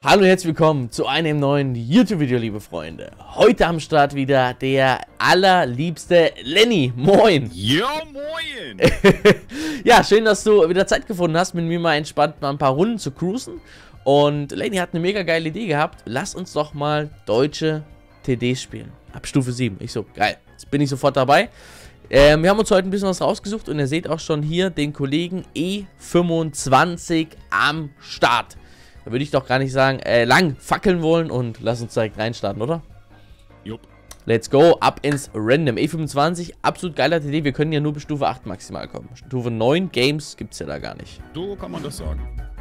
Hallo und herzlich willkommen zu einem neuen YouTube-Video, liebe Freunde. Heute am Start wieder der allerliebste Lenny. Moin! Ja, moin! Ja, schön, dass du wieder Zeit gefunden hast, mit mir mal entspannt mal ein paar Runden zu cruisen. Und Lenny hat eine mega geile Idee gehabt. Lass uns doch mal deutsche TDs spielen. Ab Stufe 7. Ich so, geil. Jetzt bin ich sofort dabei. Wir haben uns heute ein bisschen was rausgesucht und ihr seht auch schon hier den Kollegen E25 am Start. Da würde ich doch gar nicht sagen, lang fackeln wollen und lass uns direkt reinstarten, oder? Jupp. Let's go, ab ins Random. E25, absolut geiler TD. Wir können ja nur bis Stufe 8 maximal kommen. Stufe 9 Games gibt es ja da gar nicht. So kann man das sagen.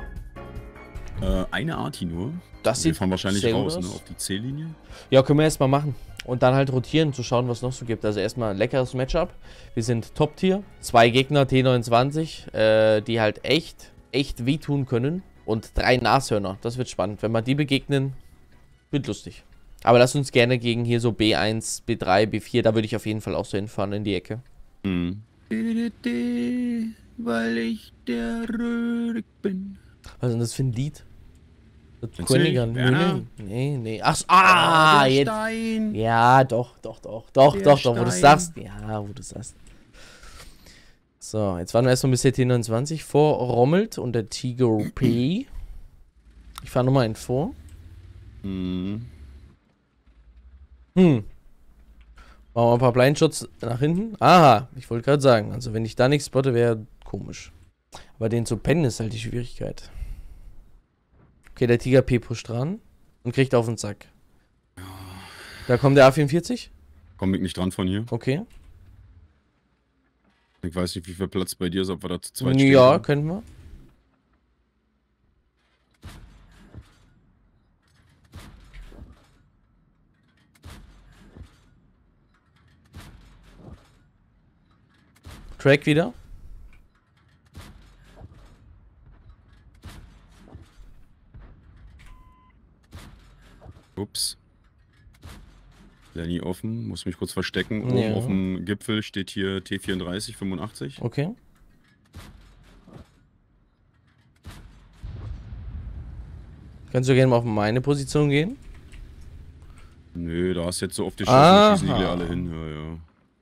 Eine Arti nur. Das Wir sieht fahren wahrscheinlich sehr gut raus, aus. ne, auf die C-Linie. Ja, können wir erstmal machen. Und dann halt rotieren, zu schauen, was noch so gibt. Also erstmal ein leckeres Matchup. Wir sind Top-Tier. 2 Gegner, T29, die halt echt wehtun können. Und 3 Nashörner. Das wird spannend. Wenn wir die begegnen, wird lustig. Aber lass uns gerne gegen hier so B1, B3, B4, da würde ich auf jeden Fall auch so hinfahren in die Ecke. Mhm. Weil ich der Röhrig bin. Was ist denn das für ein Lied? Kennst du nicht? Werner? Nee. Ach, der jetzt. Stein. Ja, doch, wo du sagst. Ja, wo du sagst. So, jetzt waren wir erstmal bis der T29 vor Rommelt und der Tiger P. Ich fahre nochmal einen vor. Mhm. Machen wir ein paar Blindshots nach hinten. Aha, ich wollte gerade sagen, also wenn ich da nichts spotte, wäre komisch. Aber den zu pennen ist halt die Schwierigkeit. Okay, der Tiger P pusht dran und kriegt auf den Sack. Da kommt der A44. Komm ich nicht dran von hier. Okay. Ich weiß nicht, wie viel Platz bei dir ist, ob wir da zu zweit stehen. Ja, können wir. Track wieder. Ups. Lenny offen, muss mich kurz verstecken. Oben Ja. auf dem Gipfel steht hier T34, 85. Okay. Kannst du gerne mal auf meine Position gehen? Nö, da hast jetzt so oft die Aha. schießen die alle hin. Ja.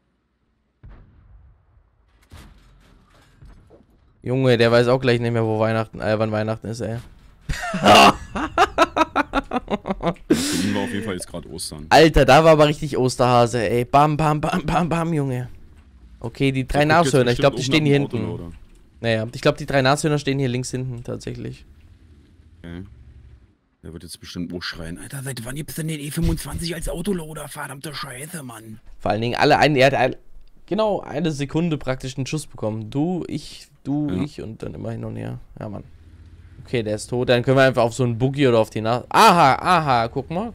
Junge, der weiß auch gleich nicht mehr, wo Weihnachten, wann Weihnachten ist, ey. Für ihn war auf jeden Fall jetzt gerade Ostern. Alter, da war aber richtig Osterhase, ey. Bam, bam, bam, bam, bam, Junge. Okay, die 3 Nashörner, ich glaube, die stehen hier hinten. Naja, ich glaube, die 3 Nashörner stehen hier links hinten, tatsächlich. Okay. Der wird jetzt bestimmt auch schreien. Alter, seit wann gibt's denn den E25 als Autoloader? Verdammte Scheiße, Mann. Vor allen Dingen er hat genau eine Sekunde praktisch einen Schuss bekommen. Du, ich und dann immer hin und her. Ja, Mann. Okay, der ist tot. Dann können wir einfach auf so einen Boogie oder auf die Aha, guck mal.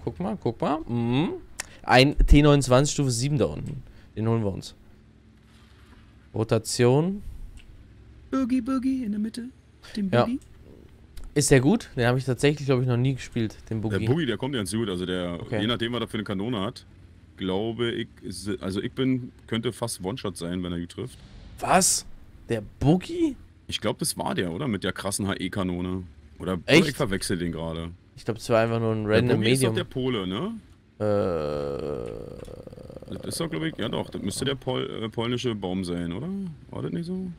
Ein T29 Stufe 7 da unten. Den holen wir uns. Rotation. Boogie in der Mitte. Den Ja. Boogie. Ist der gut? Den habe ich tatsächlich, glaube ich, noch nie gespielt, den Boogie. Der Boogie, der kommt ganz gut. Also der, Okay. je nachdem, was er für eine Kanone hat, glaube ich, könnte fast One-Shot sein, wenn er die trifft. Was? Der Boogie? Ich glaube, das war der, oder? Mit der krassen HE-Kanone. Oder Echt? ich verwechsel den gerade. Ich glaube, es war einfach nur ein Der random Boogie ist doch Medium. der Pole, ne? Das ist doch, glaube ich, ja doch, das müsste der polnische Baum sein, oder? War das nicht so?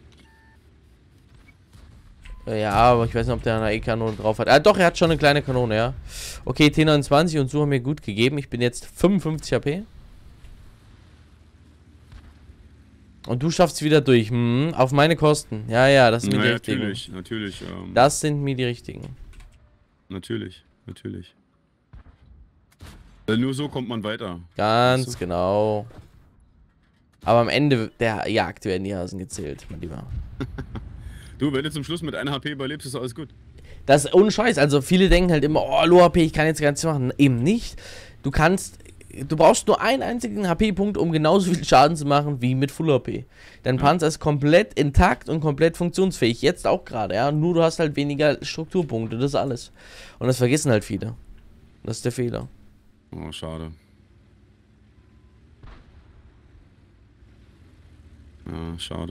Ja, aber ich weiß nicht, ob der eine E-Kanone drauf hat. Ah, doch, er hat schon eine kleine Kanone, ja. Okay, T29 und so haben mir gut gegeben. Ich bin jetzt 55 HP. Und du schaffst wieder durch. Auf meine Kosten. Ja, das sind mir die richtigen. Natürlich. Das sind mir die richtigen. Natürlich. Nur so kommt man weiter. Ganz Weißt du? genau. Aber am Ende der Jagd werden die Hasen gezählt, mein Lieber. Du, wenn du zum Schluss mit 1 HP überlebst, ist alles gut. Das ist ohne Scheiß. Also viele denken halt immer, oh, Low HP, ich kann jetzt gar nichts machen. Eben nicht. Du brauchst nur einen einzigen HP-Punkt, um genauso viel Schaden zu machen wie mit Full HP. Dein Panzer ist komplett intakt und komplett funktionsfähig. Jetzt auch gerade, ja. Nur du hast halt weniger Strukturpunkte, das ist alles. Und das vergessen halt viele. Das ist der Fehler. Oh, schade. Ja, schade.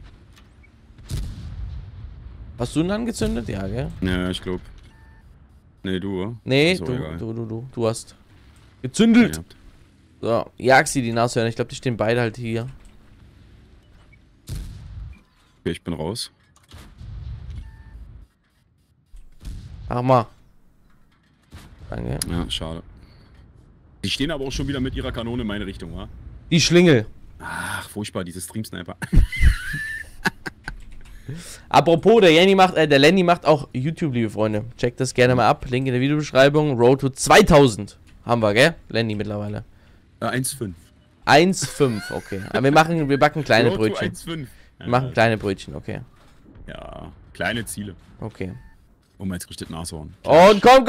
Hast du ihn angezündet? Ja, gell? Ja, ich glaube. Nee, du. Nee, Ist auch egal. du hast gezündelt. Ja. So, jag sie die Nashörner. Ich glaube, die stehen beide halt hier. Okay, ich bin raus. Mach mal. Danke. Ja, schade. Die stehen aber auch schon wieder mit ihrer Kanone in meine Richtung, wa? Die Schlingel. Ach, furchtbar, diese Stream-Sniper. Apropos, der Lenny macht auch YouTube, liebe Freunde. Checkt das gerne mal ab. Link in der Videobeschreibung. Road to 2000 haben wir, gell? Lenny mittlerweile. 1,5. 1,5, okay. Aber wir backen kleine Road to Brötchen. 1,5. Wir machen kleine Brötchen, okay. Ja, kleine Ziele. Okay. Oh, mal jetzt richtig Nashorn. Und komm.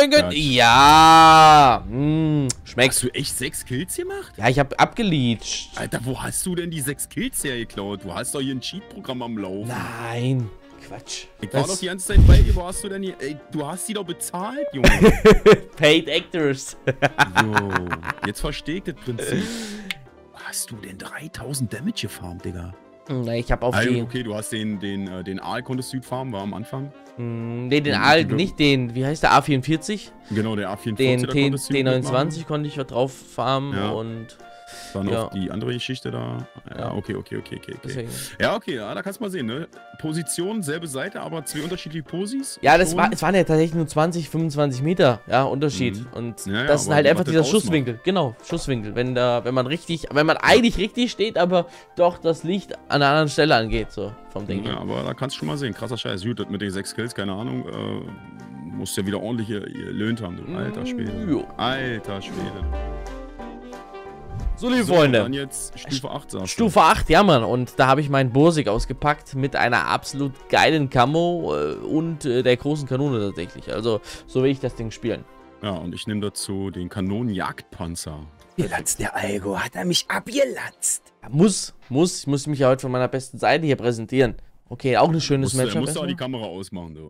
Ja. Schmeckt. Hast du echt 6 Kills gemacht? Ja, ich hab abgeleacht. Alter, wo hast du denn die 6 Kills hergeklaut? Du hast doch hier ein Cheat-Programm am Laufen. Nein. Quatsch. Ich war doch die ganze Zeit bei dir, wo hast du denn hier? Ey, du hast die doch bezahlt, Junge. Paid Actors. So, jetzt verstehe ich das Prinzip. Wo hast du denn 3000 Damage gefarmt, Digga? Na, ich hab auf Also, die... okay, du hast den Aal konntest du farmen, war am Anfang. Nee, den alten, nicht den, wie heißt der, A44? Genau, der A44. Den da konntest du T29 konnte ich drauf farmen Ja. und... Dann Ja. auf die andere Geschichte da. Ja, Ja. okay. Deswegen. Ja, okay, ja, da kannst du mal sehen, ne? Position, selbe Seite, aber 2 unterschiedliche Posis. Ja, es Schon. waren ja tatsächlich nur 20, 25 Meter, ja, Unterschied. Und Ja, ja, das ist aber halt was einfach das dieser ausmacht. Schusswinkel. Genau, Schusswinkel. Wenn man eigentlich richtig steht, aber doch das Licht an einer anderen Stelle angeht, so vom Ding. Ja, aber da kannst du schon mal sehen, krasser Scheiß. Gut, das mit den 6 Kills, keine Ahnung, musst ja wieder ordentlich gelöhnt haben, du. Alter Schwede. Jo. Alter Schwede. So, liebe So, Freunde. dann jetzt Stufe 8, sagst du. Stufe 8, ja, Mann. Und da habe ich meinen Bursig ausgepackt mit einer absolut geilen Camo und der großen Kanone tatsächlich. Also, so will ich das Ding spielen. Ja, und ich nehme dazu den Kanonenjagdpanzer. Abgelatzt, der Algo. Hat er mich abgelatzt? Ja, ich muss mich ja heute von meiner besten Seite hier präsentieren. Okay, auch ein schönes Matchup. Musst du auch die erstmal. Kamera ausmachen, du.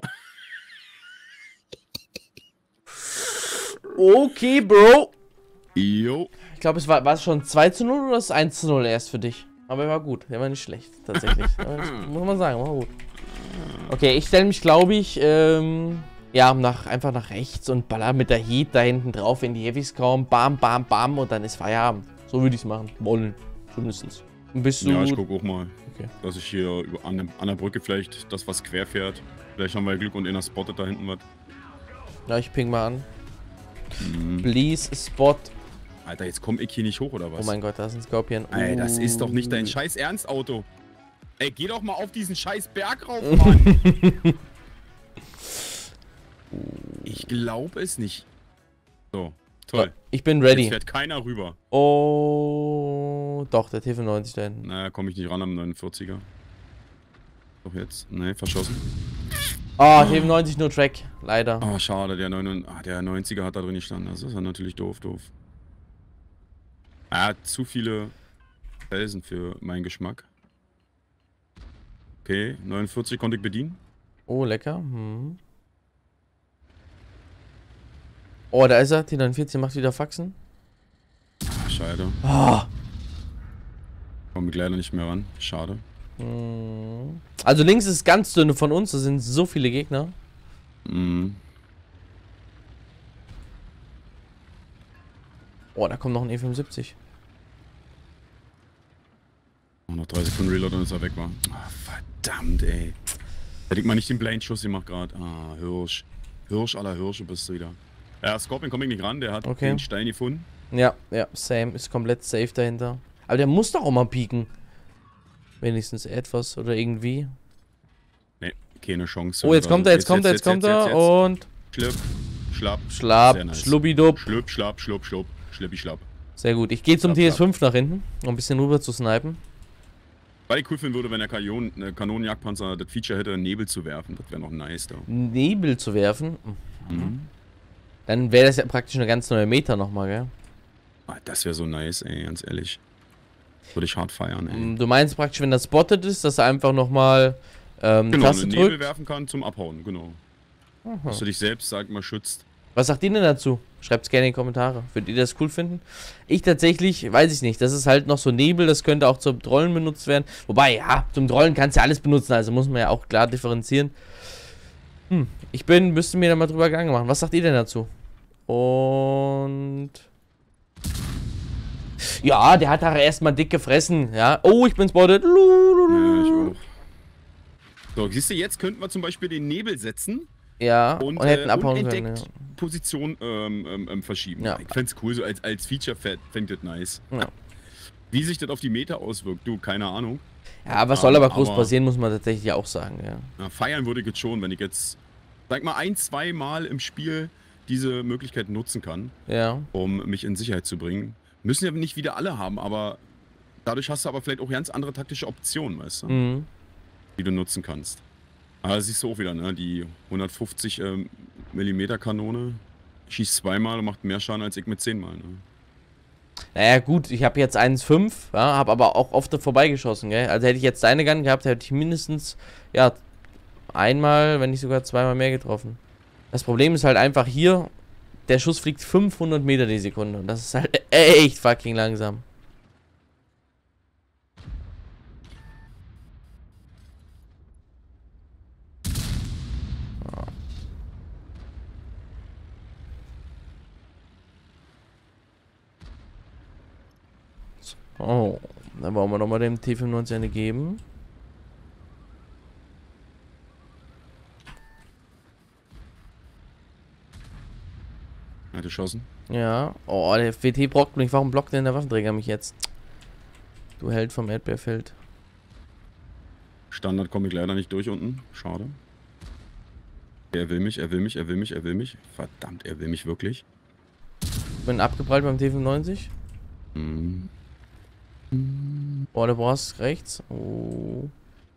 Okay, Bro. Jo. Ich glaube, war es schon 2:0 oder ist es 1:0 erst für dich? Aber er war gut, der war nicht schlecht, tatsächlich. Muss man sagen, war gut. Okay, ich stelle mich, glaube ich, ja, einfach nach rechts und baller mit der Heat da hinten drauf, wenn die Heavys kommen. Bam, bam, bam und dann ist Feierabend. So würde ich es machen. Wollen. Zumindest. Und bist du... Ja, ich gucke auch mal, Okay. dass ich hier an der Brücke vielleicht das, was quer fährt. Vielleicht haben wir Glück und einer spottet da hinten was. Ja, ich ping mal an. Please spot. Alter, jetzt komm ich hier nicht hoch, oder was? Oh mein Gott, da ist ein Scorpion. Ey, das ist doch nicht dein scheiß Ernstauto. Ey, geh doch mal auf diesen scheiß Berg rauf, Mann. Ich glaube es nicht. So, toll. Ich bin Jetzt ready. fährt keiner rüber. Oh, doch, der T95 da hinten. Naja, komme ich nicht ran am 49er. Doch jetzt. Ne, verschossen. Oh, T95 nur Track. Leider. Oh, schade, der 90er hat da drin gestanden. Das ist ja natürlich doof. Er hat zu viele Felsen für meinen Geschmack. Okay, 49 konnte ich bedienen. Oh, lecker. Oh, da ist er. T49 macht wieder Faxen. Ach, schade. Oh. Komme ich leider nicht mehr ran. Schade. Also links ist ganz dünne von uns. Da sind so viele Gegner. Oh, da kommt noch ein E75. Noch 3 Sekunden Reload und ist er weg war. Ah, verdammt, ey. Hätte ich mal nicht den Blind-Schuss gemacht gerade. Ah, Hirsch. Hirsch aller Hirsche bist du wieder. Ja, Scorpion komme ich nicht ran. Der hat den Stein gefunden. Ja, Sam ist komplett safe dahinter. Aber der muss doch auch mal pieken. Wenigstens etwas oder irgendwie. Ne, keine Chance. Oh, jetzt kommt er. Und... Schlapp. Sehr nice. Schlubbidub. Schluppi, schlapp. Sehr gut. Ich gehe zum TS5 nach hinten, um ein bisschen rüber zu snipen. Weil ich cool finden würde, wenn der Kanonenjagdpanzer das Feature hätte, Nebel zu werfen. Das wäre noch nice, da. Nebel zu werfen? Dann wäre das ja praktisch eine ganz neue Meta nochmal, gell? Ah, das wäre so nice, ey, ganz ehrlich. Würde ich hart feiern, ey. Du meinst praktisch, wenn das spotted ist, dass er einfach nochmal genau, Taste eine drückt? Nebel werfen kann zum Abhauen, genau. Dass du dich selbst, sag mal, schützt. Was sagt ihr denn dazu? Schreibt es gerne in die Kommentare. Würdet ihr das cool finden? Ich tatsächlich, weiß ich nicht. Das ist halt noch so Nebel, das könnte auch zum Trollen benutzt werden. Wobei, ja, zum Trollen kannst du ja alles benutzen, also muss man ja auch klar differenzieren. Müsste mir da mal drüber Gedanken machen. Was sagt ihr denn dazu? Und... Ja, der hat da erstmal dick gefressen, ja. Oh, ich bin spotted. Ja, ich auch. So, siehst du, jetzt könnten wir zum Beispiel den Nebel setzen. Ja, und hätten abhauen können, ja. Position verschieben. Ja. Ich fänd's cool, so als Feature fände ich das nice. Ja. Wie sich das auf die Meter auswirkt, du, keine Ahnung. Ja, was soll aber groß passieren, muss man tatsächlich auch sagen, ja. Ja, feiern würde ich jetzt schon, wenn ich jetzt, sag mal, 1-2 Mal im Spiel diese Möglichkeit nutzen kann, ja, um mich in Sicherheit zu bringen. Müssen ja nicht wieder alle haben, aber dadurch hast du aber vielleicht auch ganz andere taktische Optionen, weißt du, die du nutzen kannst. Aber siehst du auch wieder, ne? Die 150 mm Kanone schießt 2-mal und macht mehr Schaden als ich mit 10-mal, ne? Naja gut, ich habe jetzt 1,5, ja, habe aber auch oft vorbeigeschossen, gell? Also hätte ich jetzt deine Gun gehabt, hätte ich mindestens, ja, einmal, wenn nicht sogar zweimal mehr getroffen. Das Problem ist halt einfach hier, der Schuss fliegt 500 Meter die Sekunde und das ist halt echt fucking langsam. Oh, dann wollen wir nochmal dem T95 eine geben. Hat geschossen? Ja. Oh, der WT brockt mich. Warum blockt denn der Waffenträger mich jetzt? Du Held vom Erdbeerfeld. Standard komme ich leider nicht durch unten. Schade. Er will mich, er will mich, er will mich, er will mich. Verdammt, er will mich wirklich. Bin abgeprallt beim T95. Oh, der Boss rechts. Oh.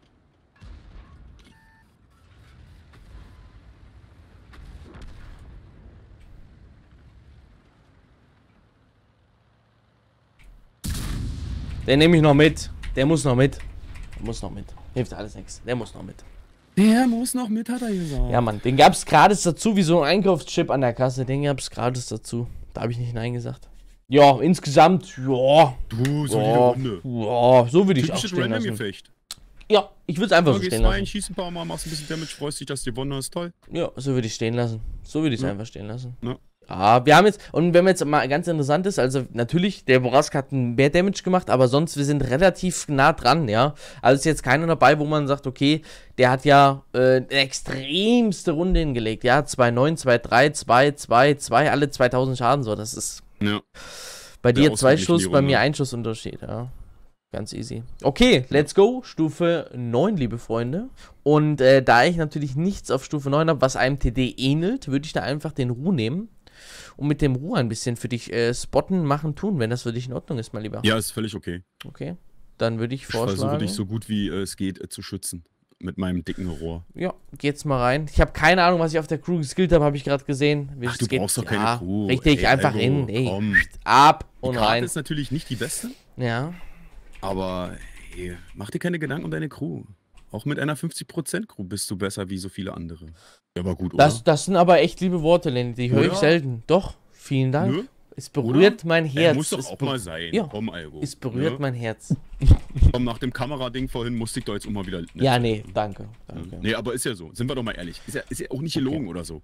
Den nehme ich noch mit. Der muss noch mit. Der muss noch mit. Hilft alles nichts. Der muss noch mit. Der muss noch mit, hat er gesagt. Ja, Mann. Den gab es gratis dazu, wie so ein Einkaufschip an der Kasse. Den gab es gratis dazu. Da habe ich nicht Nein gesagt. Ja, insgesamt, ja. Du, solide Runde. Ja, so würde ich auch Typisches stehen lassen. Random-Gefecht. Ja, ich würde es einfach so Gehst stehen rein, lassen. schießt ein paar Mal, machst ein bisschen Damage, freust dich, dass du gewonnen hast. Toll. Ja, so würde ich stehen lassen. So würde ich es einfach stehen lassen. Ja. Ja, wir haben jetzt, und wenn man jetzt mal ganz interessant ist, also natürlich, der Borask hat mehr Damage gemacht, aber sonst, wir sind relativ nah dran, ja. Also ist jetzt keiner dabei, wo man sagt, okay, der hat ja eine extremste Runde hingelegt, ja. 2,9, 2,3, 2, 2, 2, alle 2000 Schaden, so, das ist Ja. bei dir Der 2 ausgeglichen Schuss, die bei Runde. mir 1 Schuss Unterschied, ja. Ganz easy. Okay, let's go. Stufe 9, liebe Freunde. Und da ich natürlich nichts auf Stufe 9 habe, was einem TD ähnelt, würde ich da einfach den Ruh nehmen. Und mit dem Ruh ein bisschen für dich spotten, machen, tun, wenn das für dich in Ordnung ist, mein Lieber. Ja, ist völlig okay. Okay, dann würde ich Ich vorschlagen... versuche dich so gut wie es geht zu schützen. Mit meinem dicken Rohr. Ja, geht's mal rein. Ich habe keine Ahnung, was ich auf der Crew geskillt habe, habe ich gerade gesehen. Ach, du brauchst doch keine Crew. Richtig, Ey, einfach Algo, in. Ey, komm. ab Die und Karte rein. ist natürlich nicht die beste, Ja. aber ey, mach dir keine Gedanken um deine Crew. Auch mit einer 50% Crew bist du besser wie so viele andere. Ja, aber gut, oder? Das sind aber echt liebe Worte, Lenny. Die höre ich Oder? selten. Doch, vielen Dank. Nö? Es berührt mein Herz. Muss doch Es auch mal sein. Ja. Komm, Algo. Es berührt mein Herz. Komm, nach dem Kamerading vorhin musste ich da jetzt auch mal wieder... Ja, nee, danke. Danke. Nee, aber ist ja so. Sind wir doch mal ehrlich. Ist ja auch nicht gelogen oder so.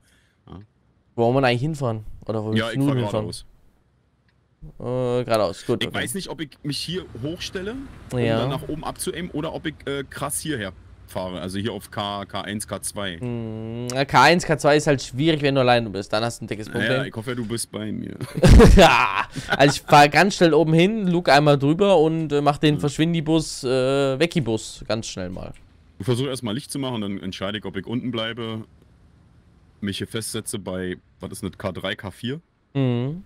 Wo wollen wir eigentlich hinfahren? Oder wo Ja, willst ich du fahr hinfahren? geradeaus. Geradeaus, gut. Ich weiß nicht, ob ich mich hier hochstelle, um Ja. dann nach oben abzuaimen, oder ob ich krass hierher fahre. Also hier auf K1, K2. K1, K2 ist halt schwierig, wenn du alleine bist. Dann hast du ein dickes Ja, Problem. ich hoffe, du bist bei mir. Ja, also ich fahre ganz schnell oben hin, luke einmal drüber und mach den Verschwindibus, Wegibus ganz schnell mal. Ich versuche erstmal Licht zu machen, dann entscheide ich, ob ich unten bleibe, mich hier festsetze bei, was ist das, K3, K4? Mhm.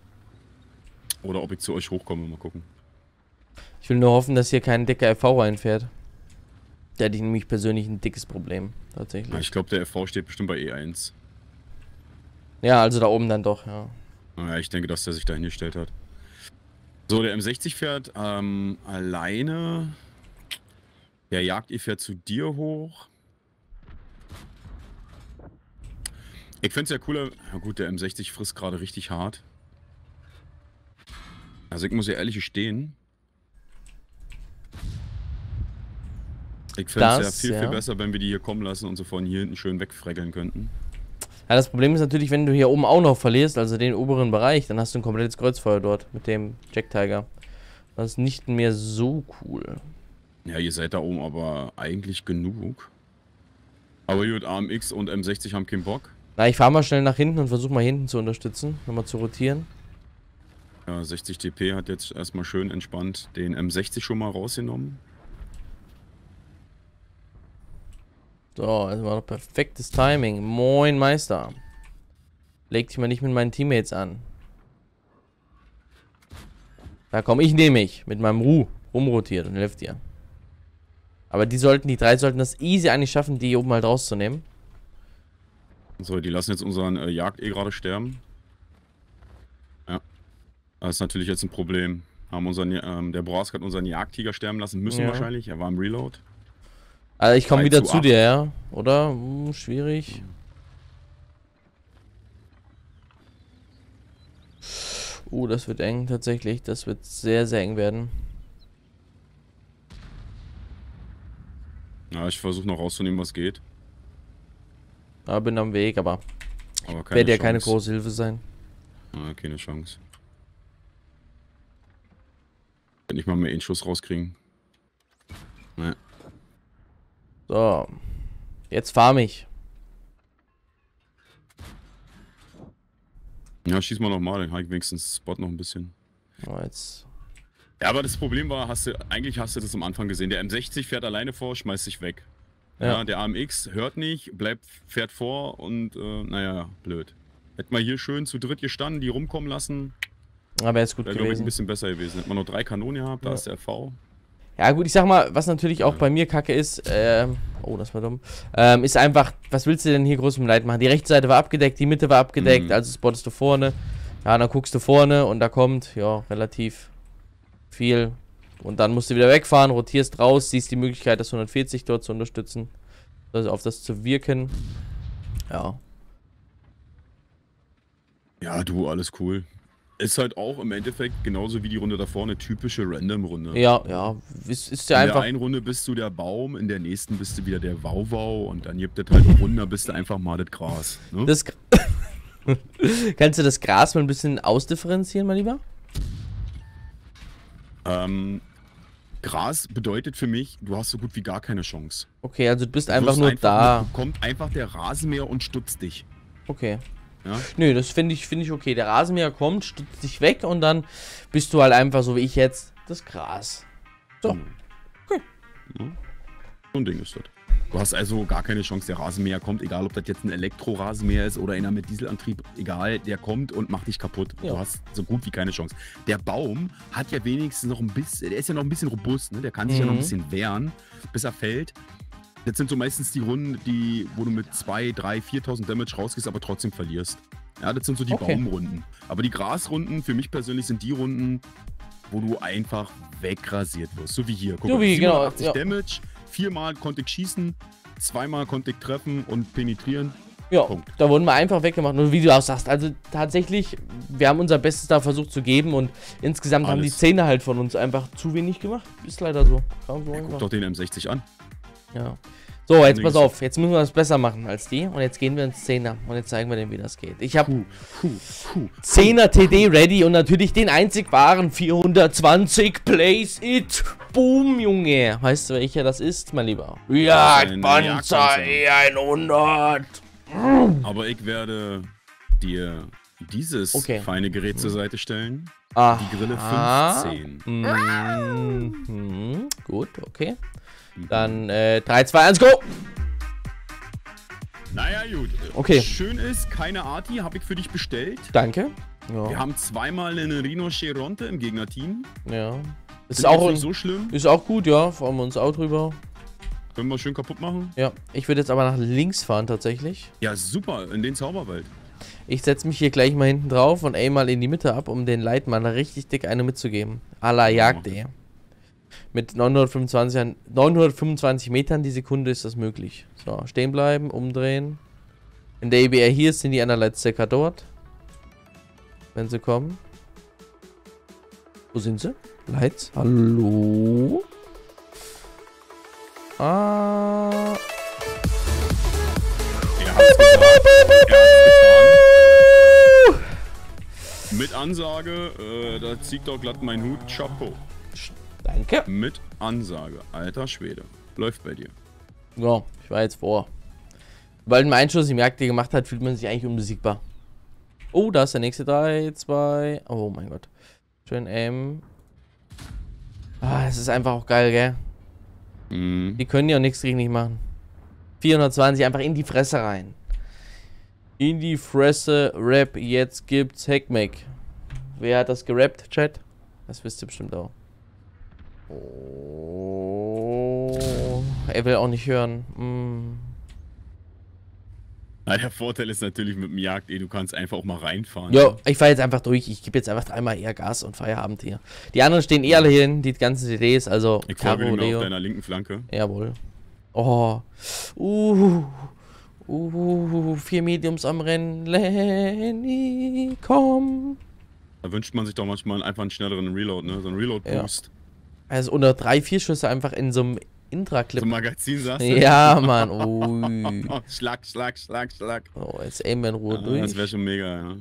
Oder ob ich zu euch hochkomme, mal gucken. Ich will nur hoffen, dass hier kein dicker FV reinfährt. Da hätte ich nämlich persönlich ein dickes Problem, tatsächlich. Ja, ich glaube, der FV steht bestimmt bei E1. Ja, also da oben dann doch, ja. Naja, ich denke, dass der sich da hingestellt hat. So, der M60 fährt alleine. Der Jagd fährt zu dir hoch. Ich fände es ja cooler. Ja gut, der M60 frisst gerade richtig hart. Also ich muss ja ehrlich gestehen. Ich fände es ja viel besser, wenn wir die hier kommen lassen und so von hier hinten schön wegfreggeln könnten. Ja, das Problem ist natürlich, wenn du hier oben auch noch verlierst, also den oberen Bereich, dann hast du ein komplettes Kreuzfeuer dort mit dem Jack Tiger. Das ist nicht mehr so cool. Ja, ihr seid da oben aber eigentlich genug. Aber gut, AMX und M60 haben keinen Bock. Na, ich fahre mal schnell nach hinten und versuche mal hinten zu unterstützen, nochmal zu rotieren. Ja, 60 TP hat jetzt erstmal schön entspannt den M60 schon mal rausgenommen. So, das war doch perfektes Timing. Moin, Meister. Leg dich mal nicht mit meinen Teammates an. Da komme ich nämlich mit meinem rumrotiert und helfe dir. Aber die drei sollten das easy eigentlich schaffen, die hier oben halt rauszunehmen. So, die lassen jetzt unseren Jagd gerade sterben. Ja. Das ist natürlich jetzt ein Problem. Haben unseren, der Borowski hat unseren Jagdtiger sterben lassen müssen wahrscheinlich. Er war im Reload. Also ich komme wieder zu dir, ja? Oder? Schwierig. Das wird eng tatsächlich. Das wird sehr, sehr eng werden. Ja, ich versuche noch rauszunehmen, was geht. Ja, bin am Weg, aber werde ja keine große Hilfe sein. Ja, keine Chance. Wenn ich mal mehr einen Schuss rauskriegen. Nee. So. Jetzt farm ich. Ja, schieß mal nochmal, dann habe ich wenigstens Spot noch ein bisschen. Oh, jetzt. Ja, aber das Problem war, eigentlich hast du das am Anfang gesehen. Der M60 fährt alleine vor, schmeißt sich weg. Ja, der AMX hört nicht, fährt vor und naja, blöd. Hätten wir hier schön zu dritt gestanden, die rumkommen lassen. Aber ist gut gewesen. Wäre, glaube ich, ein bisschen besser gewesen. Hätten wir noch 3 Kanonen gehabt, da ist der V. Ja gut, ich sag mal, was natürlich auch bei mir kacke ist, oh, das war dumm, ist einfach, was willst du denn hier groß im Leid machen? Die rechte Seite war abgedeckt, die Mitte war abgedeckt, also spottest du vorne. Ja, dann guckst du vorne und da kommt, ja, relativ viel. Und dann musst du wieder wegfahren, rotierst raus, siehst die Möglichkeit, das 140 dort zu unterstützen. Also auf das zu wirken. Ja. Ja, du, alles cool. Ist halt auch im Endeffekt genauso wie die Runde davor eine typische Random-Runde. Ja, ja. Ist ja einfach. In der einen Runde bist du der Baum, in der nächsten bist du wieder der Wauwau und dann gibt es halt eine Runde, bist du einfach mal das Gras. Ne? Kannst du das Gras mal ein bisschen ausdifferenzieren, mein Lieber? Gras bedeutet für mich, du hast so gut wie gar keine Chance. Okay, also du bist einfach nur da. Kommt einfach der Rasenmäher und stutzt dich. Okay. Ja? Nö, das finde ich okay. Der Rasenmäher kommt, stutzt dich weg und dann bist du halt einfach so wie ich jetzt das Gras. So. Okay. Ja. So ein Ding ist das. Du hast also gar keine Chance, der Rasenmäher kommt, egal ob das jetzt ein Elektrorasenmäher ist oder einer mit Dieselantrieb, egal, der kommt und macht dich kaputt. Ja. Du hast so gut wie keine Chance. Der Baum hat ja wenigstens noch ein bisschen, der ist ja noch ein bisschen robust, ne? Der kann sich ja noch ein bisschen wehren, bis er fällt. Das sind so meistens die Runden, wo du mit 2, 3, 4.000 Damage rausgehst, aber trotzdem verlierst. Ja, das sind so die Baumrunden. Aber die Grasrunden, für mich persönlich, sind die Runden, wo du einfach wegrasiert wirst. So wie hier. Guck mal, 87 Damage, 4-mal konnte ich schießen, 2-mal konnte ich treffen und penetrieren. Ja, Punkt. Da wurden wir einfach weggemacht. Und wie du auch sagst, also tatsächlich, wir haben unser Bestes da versucht zu geben und insgesamt haben die Zähne halt von uns einfach zu wenig gemacht. Ist leider so. Guck doch den M60 an. Ja. So, jetzt pass auf, jetzt müssen wir das besser machen als die. Und jetzt gehen wir ins 10er und jetzt zeigen wir denen, wie das geht. Ich habe 10er TD ready und natürlich den einzig wahren 420 Place It. Boom, Junge. Weißt du, welcher das ist, mein Lieber? Jagdpanzer E100. Aber ich werde dir dieses feine Gerät zur Seite stellen. Die Grille 15. Gut, okay. Dann 3, 2, 1, go! Naja, gut. Okay. Schön ist, keine Arti, habe ich für dich bestellt. Danke. Ja. Wir haben 2-mal eine Rhinoceronte im Gegnerteam. Ja. Ist auch nicht so schlimm. Ist auch gut, ja. Fahren wir uns auch drüber. Können wir schön kaputt machen? Ja. Ich würde jetzt aber nach links fahren, tatsächlich. Ja, super. In den Zauberwald. Ich setze mich hier gleich mal hinten drauf und aim mal in die Mitte ab, um den Leitmann richtig dick eine mitzugeben. A la Jagd, Mit 925 Metern die Sekunde ist das möglich. So, stehen bleiben, umdrehen. Wenn der EBR hier ist, sind die anderen Lights circa dort. Wenn sie kommen. Wo sind sie? Lights? Hallo? Ah. Er hat's getan. Mit Ansage, da zieht doch glatt mein Hut. Chapeau. Danke. Mit Ansage. Alter Schwede. Läuft bei dir. Ja, ich war jetzt vor. Weil ein Einschuss im Jagd gemacht hat, fühlt man sich eigentlich unbesiegbar. Oh, da ist der nächste 3, 2. Oh mein Gott. Schön aim. Ah, es ist einfach auch geil, gell? Mhm. Die können ja auch nichts richtig machen. 420 einfach in die Fresse rein. In die Fresse, Rap, jetzt gibt's Hackmack. Wer hat das gerappt, Chat? Das wisst ihr bestimmt auch. Oh, er will auch nicht hören. Na, der Vorteil ist natürlich mit dem Jagd, du kannst einfach auch mal reinfahren. Ja, ich fahre jetzt einfach durch. Ich gebe jetzt einfach dreimal eher Gas und Feierabend hier. Die anderen stehen eh alle hier hin, die ganzen CDs, also ich folge Caro, dir Leo. auf deiner linken Flanke. Jawohl. Oh. 4 Mediums am Rennen. Lenny, komm. Da wünscht man sich doch manchmal einfach einen schnelleren Reload, ne? So einen Reload-Boost. Ja. Also unter 3, 4 Schüsse einfach in so einem Intra-Clip. So ein Magazin, sagst du? Ja, Mann. Ui. Schlag, Schlag, Schlag, Schlag. Oh, jetzt aimen wir in Ruhe durch. Das wäre schon mega, ja.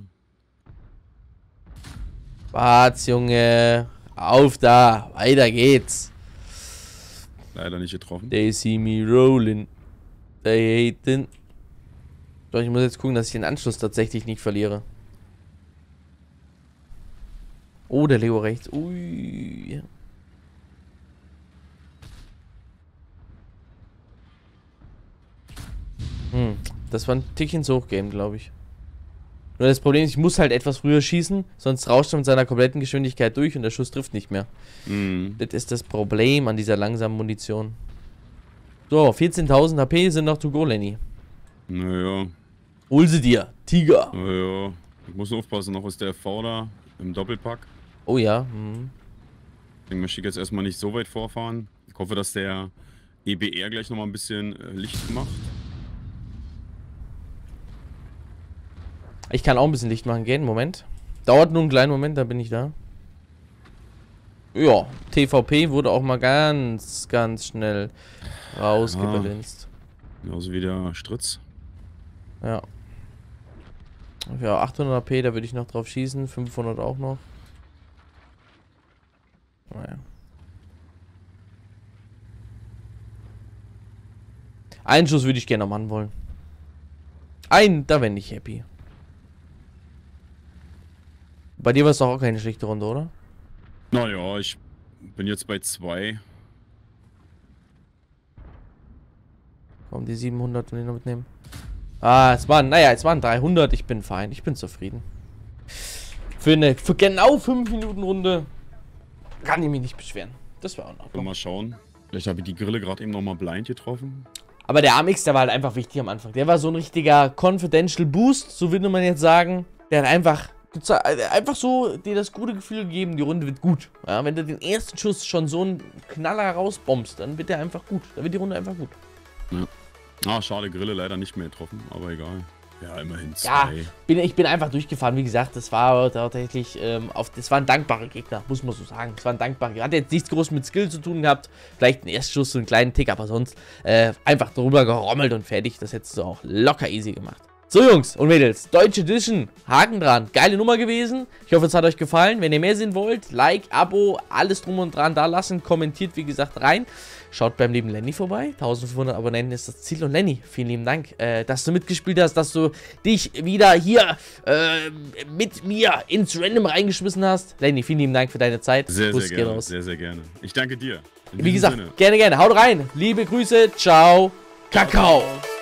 Wart's, Junge. Auf da. Weiter geht's. Leider nicht getroffen. They see me rolling. They haten. Doch, ich muss jetzt gucken, dass ich den Anschluss tatsächlich nicht verliere. Oh, der Leo rechts. Ui. Das war ein Tickchen zu hoch Game, glaube ich. Nur das Problem ist, ich muss halt etwas früher schießen, sonst rauscht er mit seiner kompletten Geschwindigkeit durch und der Schuss trifft nicht mehr. Das ist das Problem an dieser langsamen Munition. So, 14.000 HP sind noch to go, Lenny. Naja. Hol sie dir, Tiger. Naja. Ich muss nur aufpassen, noch ist der V da im Doppelpack. Oh ja. Ich möchte jetzt erstmal nicht so weit vorfahren. Ich hoffe, dass der EBR gleich nochmal ein bisschen Licht macht. Ich kann auch ein bisschen Licht machen gehen. Moment. Dauert nur einen kleinen Moment, dann bin ich da. Ja, TVP wurde auch mal ganz schnell rausgebalinst. Genauso wie der Stritz. Ja. Ja, 800 AP, da würde ich noch drauf schießen. 500 auch noch. Naja. Einen Schuss würde ich gerne am Mann wollen. Da wäre ich happy. Bei dir war es doch auch keine schlechte Runde, oder? Naja, ich bin jetzt bei 2. Warum die 700 will ich noch mitnehmen? Ah, es waren 300. Ich bin fein. Ich bin zufrieden. Für genau 5 Minuten Runde kann ich mich nicht beschweren. Das war auch noch. Mal schauen. Vielleicht habe ich die Grille gerade eben nochmal blind getroffen. Aber der AMX, der war halt einfach wichtig am Anfang. Der war so ein richtiger Confidential Boost, so würde man jetzt sagen. Der hat einfach so dir das gute Gefühl gegeben, die Runde wird gut. Ja, wenn du den ersten Schuss schon so einen Knaller rausbombst, dann wird der einfach gut. Dann wird die Runde einfach gut. Ja. Ah, schade, Grille leider nicht mehr getroffen, aber egal. Ja, immerhin 2. Ja, ich bin einfach durchgefahren. Wie gesagt, das war tatsächlich, das war ein dankbarer Gegner, muss man so sagen. Das war ein dankbarer Gegner. Hat jetzt nichts groß mit Skill zu tun gehabt. Vielleicht ein Erstschuss, so einen kleinen Tick, aber sonst einfach drüber gerommelt und fertig. Das hättest du auch locker easy gemacht. So, Jungs und Mädels, Deutsche Edition, Haken dran. Geile Nummer gewesen. Ich hoffe, es hat euch gefallen. Wenn ihr mehr sehen wollt, Like, Abo, alles drum und dran da lassen. Kommentiert, wie gesagt, rein. Schaut beim lieben Lenny vorbei. 1500 Abonnenten ist das Ziel. Und Lenny, vielen lieben Dank, dass du mitgespielt hast, dass du dich wieder hier mit mir ins Random reingeschmissen hast. Lenny, vielen lieben Dank für deine Zeit. Sehr, sehr gerne. Sehr, sehr gerne. Ich danke dir. Wie gesagt, gerne. Haut rein. Liebe Grüße. Ciao. Kakao.